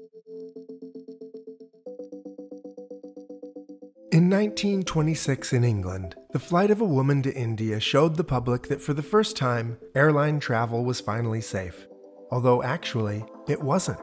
In 1926 in England, the flight of a woman to India showed the public that for the first time, airline travel was finally safe. Although actually, it wasn't.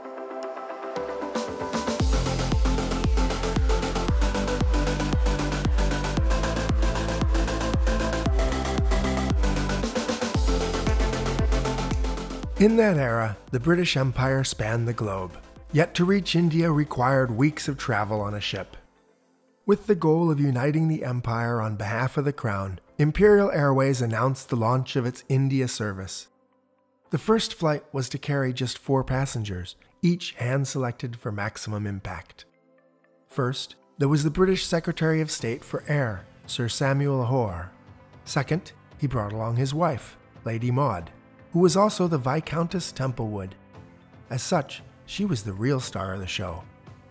In that era, the British Empire spanned the globe, yet to reach India required weeks of travel on a ship. With the goal of uniting the empire on behalf of the crown, Imperial Airways announced the launch of its India service. The first flight was to carry just 4 passengers, each hand-selected for maximum impact. First, there was the British Secretary of State for Air, Sir Samuel Hoare. Second, he brought along his wife, Lady Maud, who was also the Viscountess Templewood. As such, she was the real star of the show.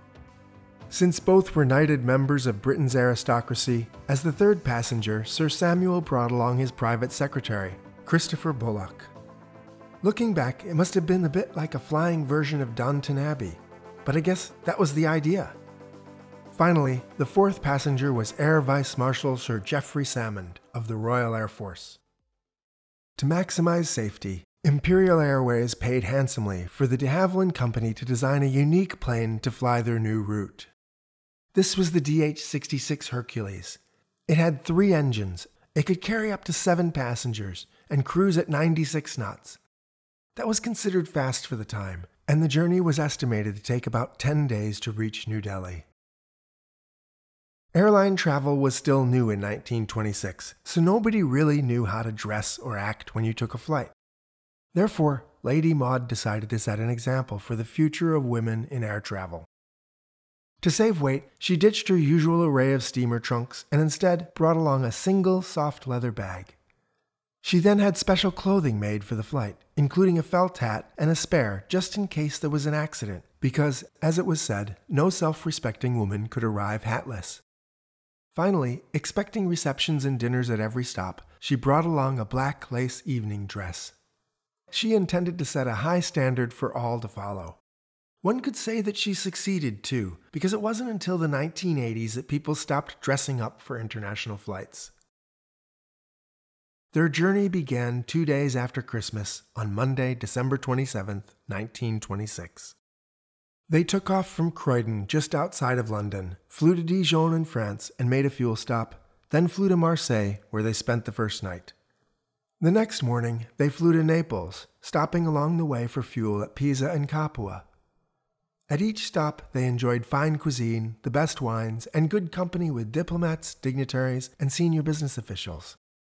Since both were knighted members of Britain's aristocracy, as the third passenger, Sir Samuel brought along his private secretary, Christopher Bullock. Looking back, it must have been a bit like a flying version of Downton Abbey, but I guess that was the idea. Finally, the fourth passenger was Air Vice Marshal Sir Geoffrey Salmond of the Royal Air Force. To maximize safety, Imperial Airways paid handsomely for the de Havilland Company to design a unique plane to fly their new route. This was the DH-66 Hercules. It had 3 engines, it could carry up to 7 passengers, and cruise at 96 knots. That was considered fast for the time, and the journey was estimated to take about 10 days to reach New Delhi. Airline travel was still new in 1926, so nobody really knew how to dress or act when you took a flight. Therefore, Lady Maud decided to set an example for the future of women in air travel. To save weight, she ditched her usual array of steamer trunks and instead brought along a single soft leather bag. She then had special clothing made for the flight, including a felt hat and a spare just in case there was an accident, because, as it was said, no self-respecting woman could arrive hatless. Finally, expecting receptions and dinners at every stop, she brought along a black lace evening dress. She intended to set a high standard for all to follow. One could say that she succeeded too, because it wasn't until the 1980s that people stopped dressing up for international flights. Their journey began 2 days after Christmas on Monday, December 27, 1926. They took off from Croydon, just outside of London, flew to Dijon in France and made a fuel stop, then flew to Marseille, where they spent the first night. The next morning, they flew to Naples, stopping along the way for fuel at Pisa and Capua. At each stop, they enjoyed fine cuisine, the best wines, and good company with diplomats, dignitaries, and senior business officials.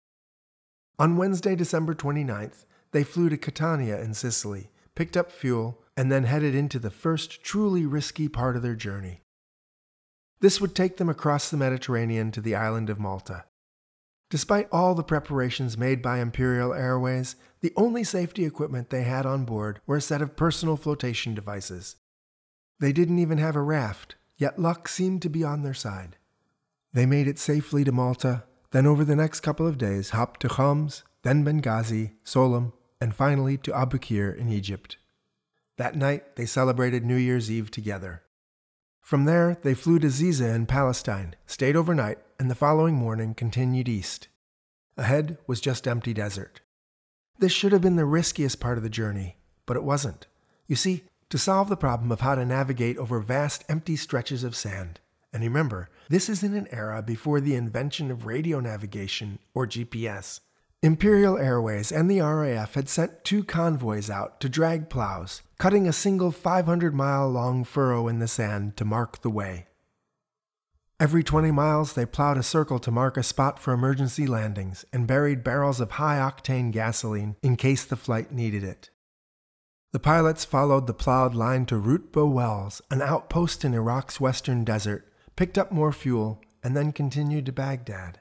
On Wednesday, December 29th, they flew to Catania in Sicily, picked up fuel, and then headed into the first truly risky part of their journey. This would take them across the Mediterranean to the island of Malta. Despite all the preparations made by Imperial Airways, the only safety equipment they had on board were a set of personal flotation devices. They didn't even have a raft, yet luck seemed to be on their side. They made it safely to Malta, then over the next couple of days hopped to Homs, then Benghazi, Sollum, and finally to Abukir in Egypt. That night, they celebrated New Year's Eve together. From there, they flew to Ziza in Palestine, stayed overnight, and the following morning continued east. Ahead was just empty desert. This should have been the riskiest part of the journey, but it wasn't. You see, to solve the problem of how to navigate over vast empty stretches of sand. And remember, this is in an era before the invention of radio navigation, or GPS. Imperial Airways and the RAF had sent 2 convoys out to drag plows, cutting a single 500-mile-long furrow in the sand to mark the way. Every 20 miles, they plowed a circle to mark a spot for emergency landings and buried barrels of high-octane gasoline in case the flight needed it. The pilots followed the plowed line to Rutba Wells, an outpost in Iraq's western desert, picked up more fuel, and then continued to Baghdad.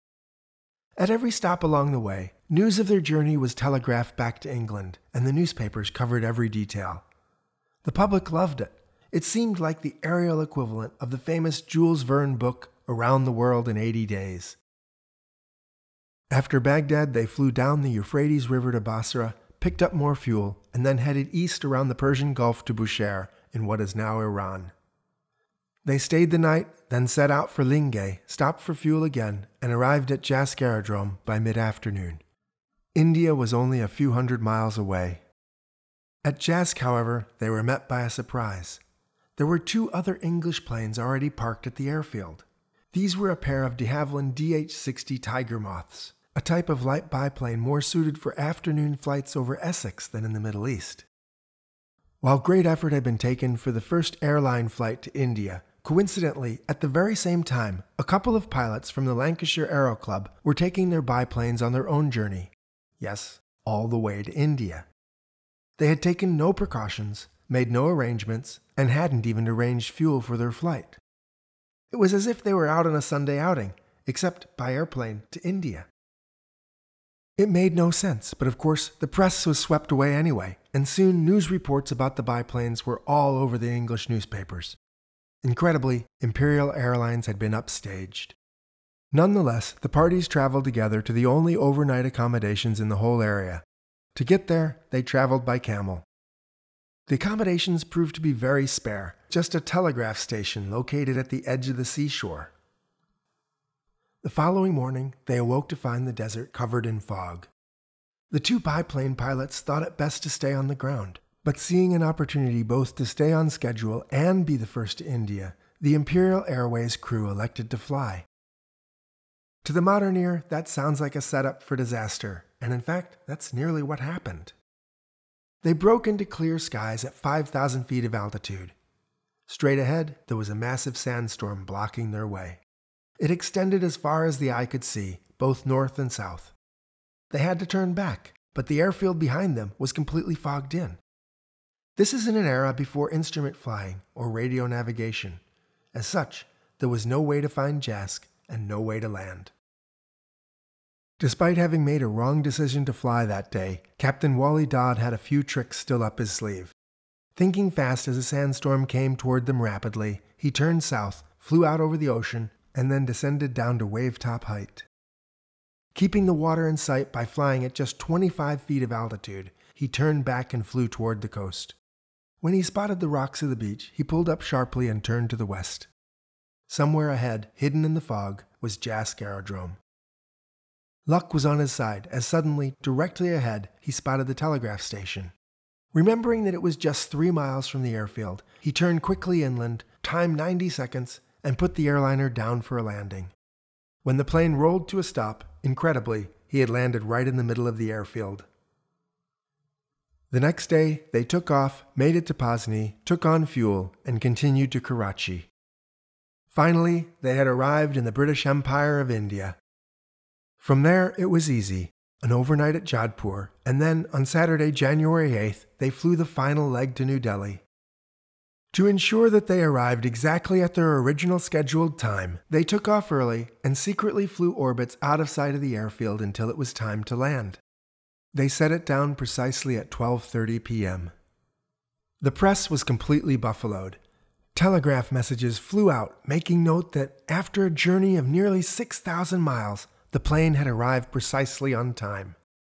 At every stop along the way, news of their journey was telegraphed back to England, and the newspapers covered every detail. The public loved it. It seemed like the aerial equivalent of the famous Jules Verne book, Around the World in 80 Days. After Baghdad, they flew down the Euphrates River to Basra, picked up more fuel, and then headed east around the Persian Gulf to Bushehr in what is now Iran. They stayed the night, then set out for Lingay, stopped for fuel again, and arrived at Jask Aerodrome by mid-afternoon. India was only a few hundred miles away. At Jask, however, they were met by a surprise. There were 2 other English planes already parked at the airfield. These were a pair of de Havilland DH-60 Tiger Moths, a type of light biplane more suited for afternoon flights over Essex than in the Middle East. While great effort had been taken for the first airline flight to India, coincidentally, at the very same time, a couple of pilots from the Lancashire Aero Club were taking their biplanes on their own journey. Yes, all the way to India. They had taken no precautions, made no arrangements, and hadn't even arranged fuel for their flight. It was as if they were out on a Sunday outing, except by airplane to India. It made no sense, but of course the press was swept away anyway, and soon news reports about the biplanes were all over the English newspapers. Incredibly, Imperial Airlines had been upstaged. Nonetheless, the parties traveled together to the only overnight accommodations in the whole area. To get there, they traveled by camel. The accommodations proved to be very spare, just a telegraph station located at the edge of the seashore. The following morning, they awoke to find the desert covered in fog. The 2 biplane pilots thought it best to stay on the ground, but seeing an opportunity both to stay on schedule and be the first to India, the Imperial Airways crew elected to fly. To the modern ear, that sounds like a setup for disaster, and in fact, that's nearly what happened. They broke into clear skies at 5,000 feet of altitude. Straight ahead, there was a massive sandstorm blocking their way. It extended as far as the eye could see, both north and south. They had to turn back, but the airfield behind them was completely fogged in. This is in an era before instrument flying or radio navigation. As such, there was no way to find Jask and no way to land. Despite having made a wrong decision to fly that day, Captain Wally Dodd had a few tricks still up his sleeve. Thinking fast as a sandstorm came toward them rapidly, he turned south, flew out over the ocean, and then descended down to wave-top height. Keeping the water in sight by flying at just 25 feet of altitude, he turned back and flew toward the coast. When he spotted the rocks of the beach, he pulled up sharply and turned to the west. Somewhere ahead, hidden in the fog, was Jask Aerodrome. Luck was on his side, as suddenly, directly ahead, he spotted the telegraph station. Remembering that it was just 3 miles from the airfield, he turned quickly inland, timed 90 seconds, and put the airliner down for a landing. When the plane rolled to a stop, incredibly, he had landed right in the middle of the airfield. The next day, they took off, made it to Pasni, took on fuel, and continued to Karachi. Finally, they had arrived in the British Empire of India. From there, it was easy, an overnight at Jodhpur, and then, on Saturday, January 8th, they flew the final leg to New Delhi. To ensure that they arrived exactly at their original scheduled time, they took off early and secretly flew orbits out of sight of the airfield until it was time to land. They set it down precisely at 12:30 p.m. The press was completely buffaloed. Telegraph messages flew out, making note that after a journey of nearly 6,000 miles, the plane had arrived precisely on time.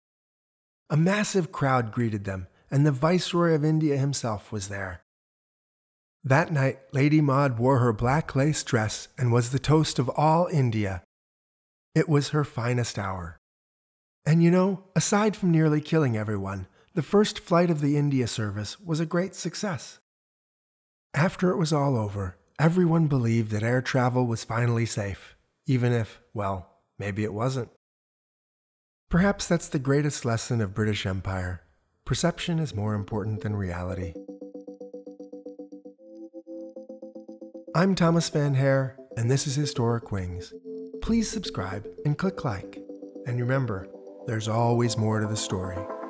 A massive crowd greeted them, and the Viceroy of India himself was there. That night, Lady Maud wore her black lace dress and was the toast of all India. It was her finest hour. And you know, aside from nearly killing everyone, the first flight of the India service was a great success. After it was all over, everyone believed that air travel was finally safe, even if, well, maybe it wasn't. Perhaps that's the greatest lesson of British Empire. Perception is more important than reality. I'm Thomas Van Hare, and this is Historic Wings. Please subscribe and click like. And remember, there's always more to the story.